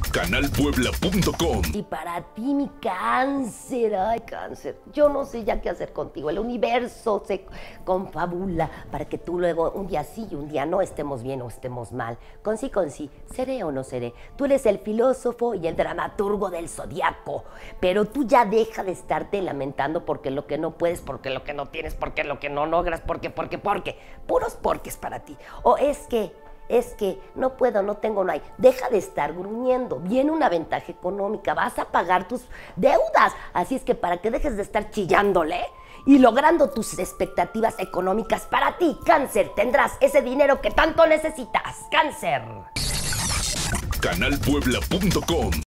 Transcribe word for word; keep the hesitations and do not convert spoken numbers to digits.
canal puebla punto com. Y para ti, mi cáncer, ay, cáncer, yo no sé ya qué hacer contigo. El universo se confabula para que tú luego un día sí y un día no estemos bien o estemos mal. Con sí, con sí, seré o no seré. Tú eres el filósofo y el dramaturgo del zodiaco, pero tú ya deja de estarte lamentando porque lo que no puedes, porque lo que no tienes, porque lo que no logras, porque, porque, porque. Puros porques para ti. O es que... Es que no puedo, no tengo, no hay. Deja de estar gruñendo. Viene una ventaja económica. Vas a pagar tus deudas. Así es que para que dejes de estar chillándole y logrando tus expectativas económicas para ti, cáncer, tendrás ese dinero que tanto necesitas. Cáncer. canal puebla punto com